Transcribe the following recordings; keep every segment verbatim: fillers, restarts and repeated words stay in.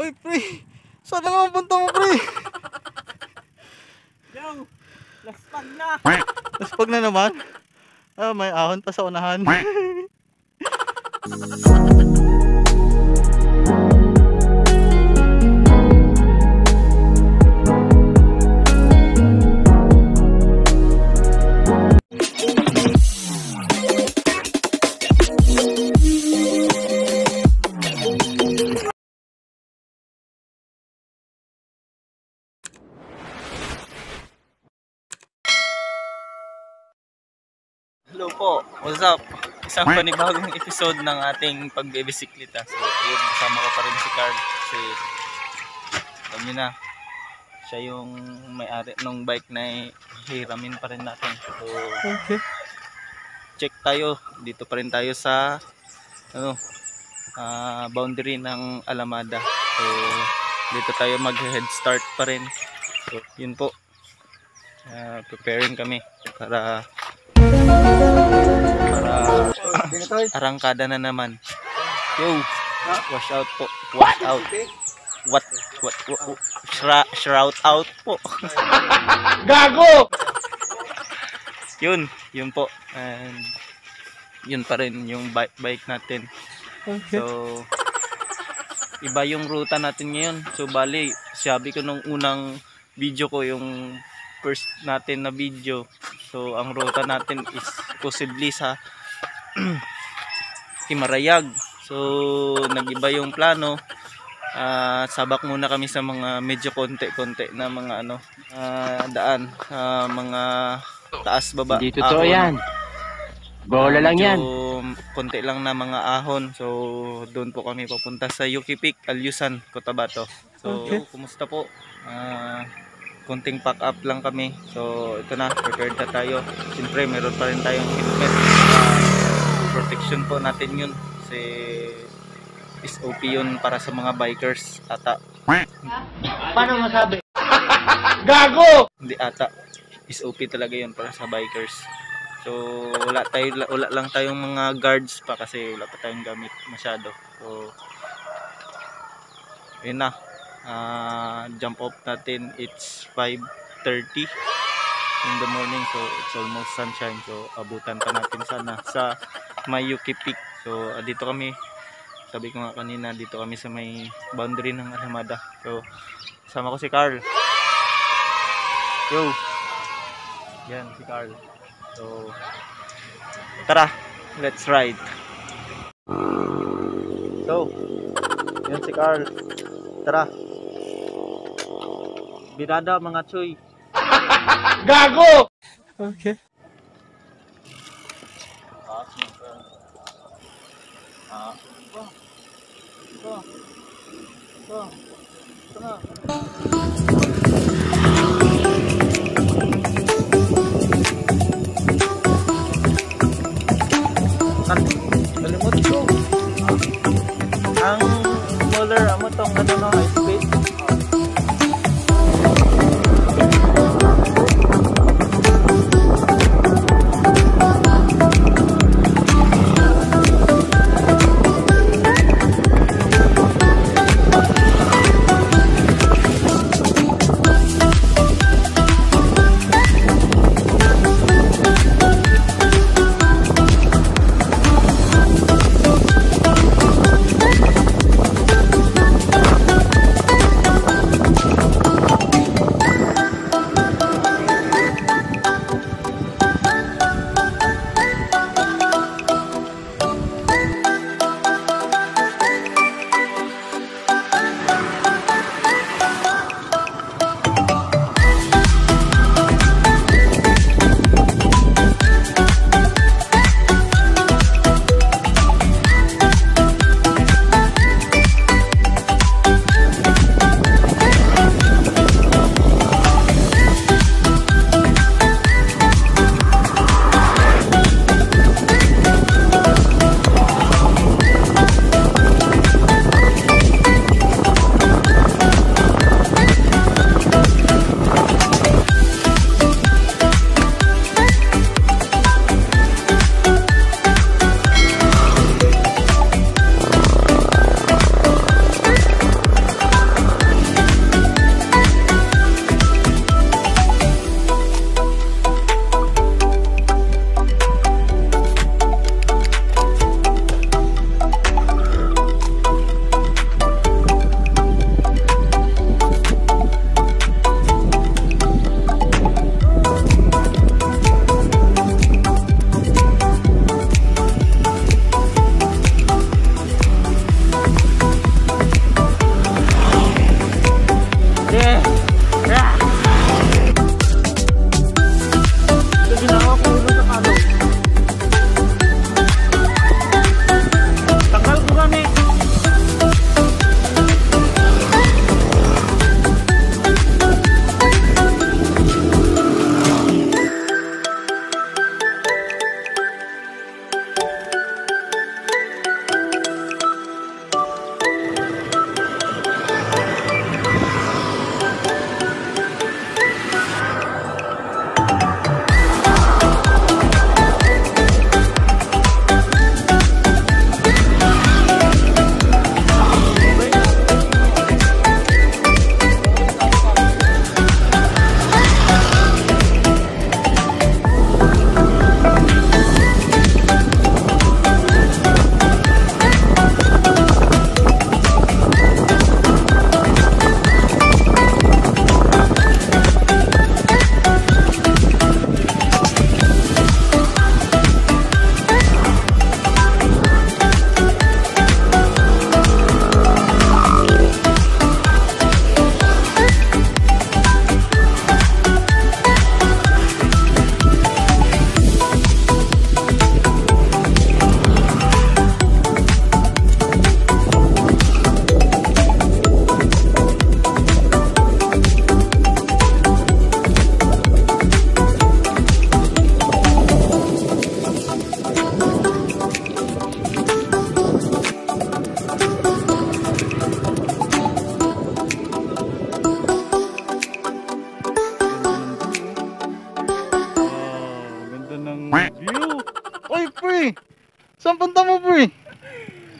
Uy, pre! Saan na naman punta mo, pre? Yo! Laspag na! Laspag na naman? Ah, may ahon pa sa unahan. Hello po, what's up? Isang panibagong episode ng ating pagbibisikleta. So, yun, kasama ko pa rin si Carl. Kasi, alam nyo na, siya yung may-ari ng bike na hiramin pa rin natin. So, Okay. check tayo. Dito pa rin tayo sa ano, uh, boundary ng Alamada. So, dito tayo mag-head start pa rin. So, yun po. Uh, preparing kami para para arangkada na naman. Yo, wash out po, wash out. What what, what, what shra, shout out po. Gago. Yun, yun po. And yun pa rin yung bike bike natin. Okay. So iba yung ruta natin ngayon. So bali, sabi ko nung unang video ko, yung first natin na video. So ang ruta natin is possibly sa Himarayag. So nag-iba yung plano. Uh, sabak muna kami sa mga medyo konti-konti na mga ano, uh, daan, uh, mga taas baba. Hindi totoo yan. Bola lang yan. Konti lang na mga ahon. So doon po kami papunta sa Yuki Peak, Aleosan, Cotabato. So Okay. kumusta po? Uh, konting pack up lang kami. So ito na, prepared na tayo. Siyempre meron pa rin tayong helmet. Uh, protection po natin yun. Kasi S O P yun para sa mga bikers ata. Paano masabi? Gago! Hindi ata. S O P talaga yun para sa bikers. So wala tayo, wala lang tayong mga guards pa kasi wala pa tayong gamit masyado. So yun na. Uh, jump off natin, it's five thirty in the morning. So it's almost sunshine. So abutan pa natin sana sa may Yuki Peak. So uh, dito kami, sabi ko nga kanina, dito kami sa may boundary ng Alamada. So kasama ko si Carl. Yo, yan si Carl. So tara, let's ride. So yan si Carl, tara. Birada mga choy. Gago! Okay. Ah, ito. Ito. Ito. Ito na. Kan, kalimot ko. Ang smaller, amo tong ano no, high speed.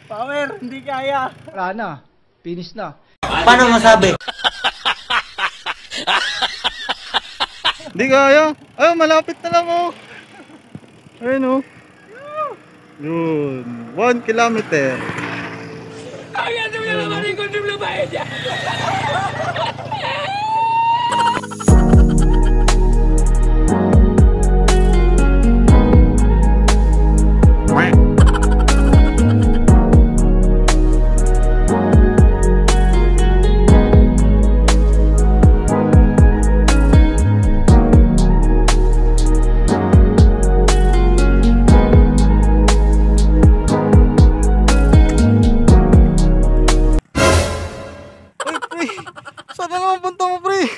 Power, hindi kaya. Wala na. Finish na. Paano masabi? Hindi kaya. Ay, malapit na lang oh. Ayun oh. Yun. One kilometer. Saan na naman punta mo, pre?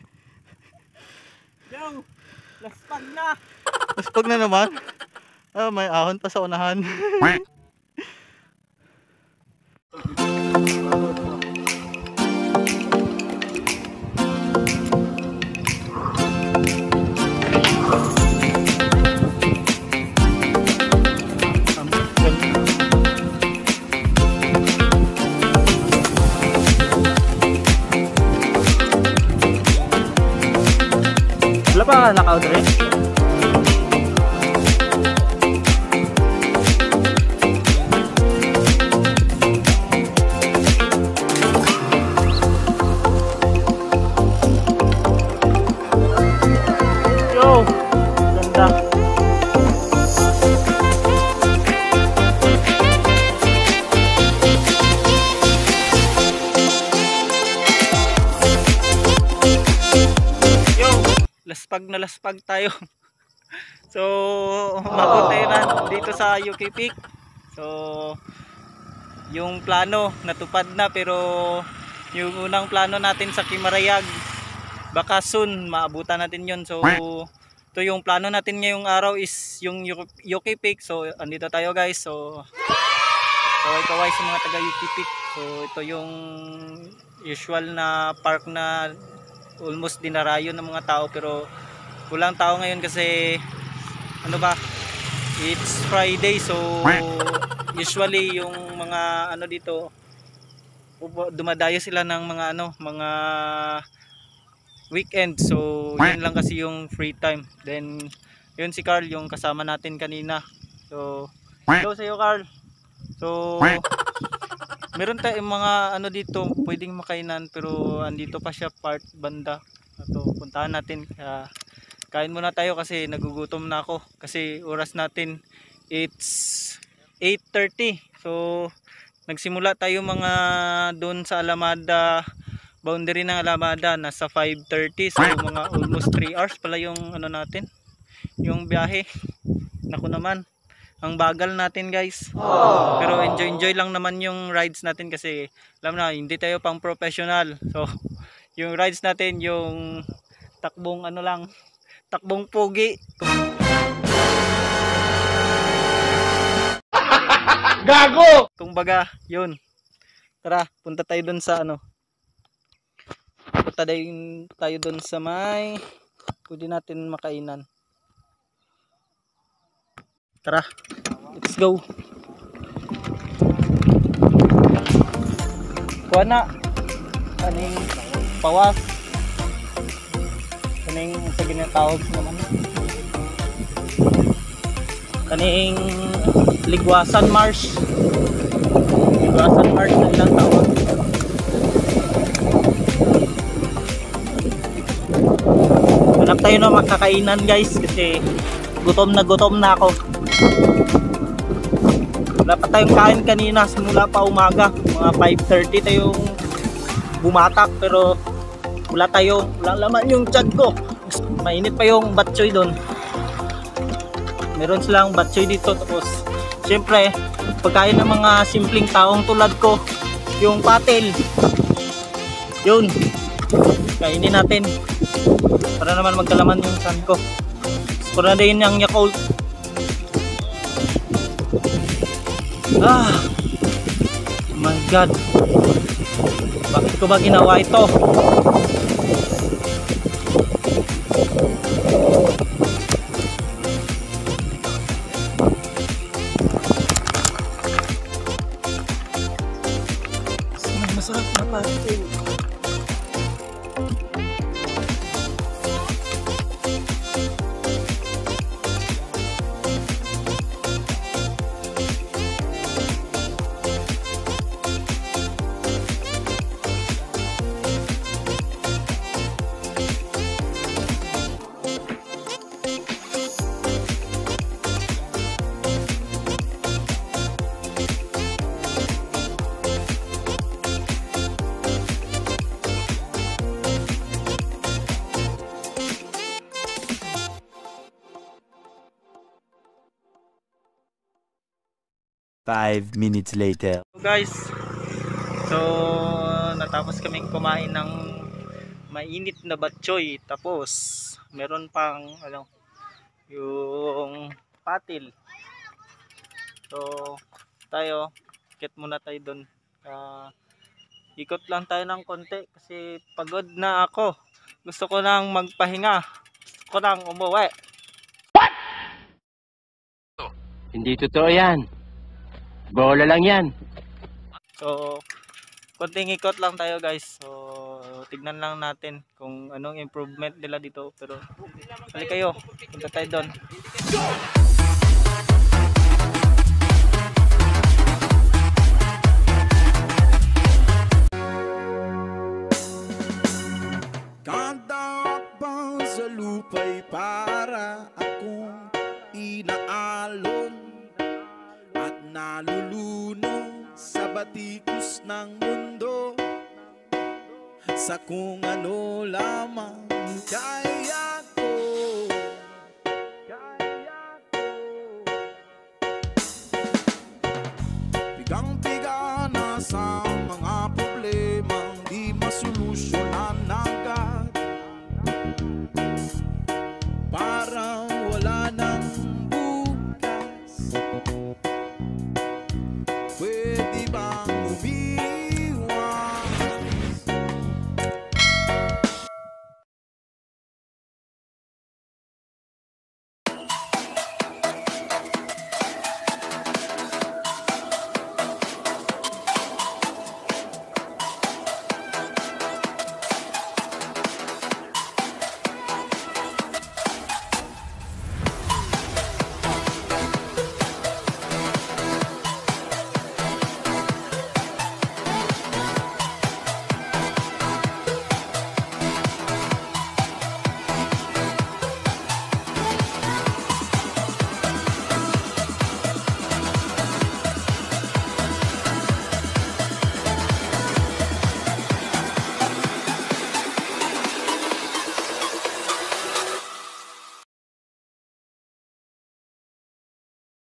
Yo, laspag na. Laspag na naman. Ah, may ahon pa sa unahan. Wala pa Lagaw rin? Yo, ganda. Laspag na laspag tayo. So, umabot tayo na dito sa U K Peak. So, yung plano natupad na, pero yung unang plano natin sa Kimarayag, baka soon maabutan natin yon. So, ito yung plano natin ngayong araw is yung U K Peak. So, andito tayo guys. So, kaway-kaway sa mga taga U K Peak. So, ito yung usual na park na almost dinarayo ng mga tao, pero walang tao ngayon kasi ano ba, it's Friday. So usually yung mga ano dito, dumadayo sila ng mga ano, mga weekend. So yun lang kasi yung free time. Then yun si Carl yung kasama natin kanina. So hello sa iyo, Carl. So meron tayong mga ano dito pwedeng makainan, pero andito pa siya part banda. Ito, puntahan natin. Kaya kain muna tayo kasi nagugutom na ako. Kasi oras natin it's eight thirty. So nagsimula tayo mga doon sa Alamada, boundary ng Alamada, nasa five thirty. So mga almost three hours pala yung ano natin, yung biyahe. Naku naman, ang bagal natin guys. Aww. Pero enjoy enjoy lang naman yung rides natin kasi alam na hindi tayo pang professional. So yung rides natin yung takbong ano lang, takbong pogi. Gago! Kumbaga yun. Tara, punta tayo dun sa ano, punta tayo dun sa may pwede natin makainan. Tara, let's go. Kuha na kaning pawas, kaning sa ginatawag naman, kaning ligwasan marsh, ligwasan marsh na ilang tawag. Hanap tayo na makakainan guys kasi gutom na gutom na ako. Wala pa tayong kain kanina, simula pa umaga, mga five thirty tayong bumatak, pero wala tayo, wala laman yung tiyan ko. Mainit pa yung batchoy doon. Meron silang batchoy dito. Tapos syempre pagkain ng mga simpleng taong tulad ko, yung patel, yun kainin natin para naman magkalaman yung tiyan ko. Para na din yung Yakult. Ah, oh my god, bakit ko ba ginawa ito? masarap na pastel. Five minutes later. So guys, so natapos kaming kumain ng mainit na batchoy, tapos meron pang ano, yung patil. So tayo, get muna tayo doon. Uh, ikot lang tayo ng konti kasi pagod na ako. Gusto ko nang magpahinga. Gusto ko nang umuwi. Hindi totoo yan. Bola lang yan. So, konting ikot lang tayo guys. So, tignan lang natin kung anong improvement nila dito. Pero, balik kayo. Punta tayo doon. Kadakbang sa lupa'y para akong inaalon at nalulunod sa batikos ng mundo, sa kung ano lamang kaya ko, kaya ko. Pigang-piga na sa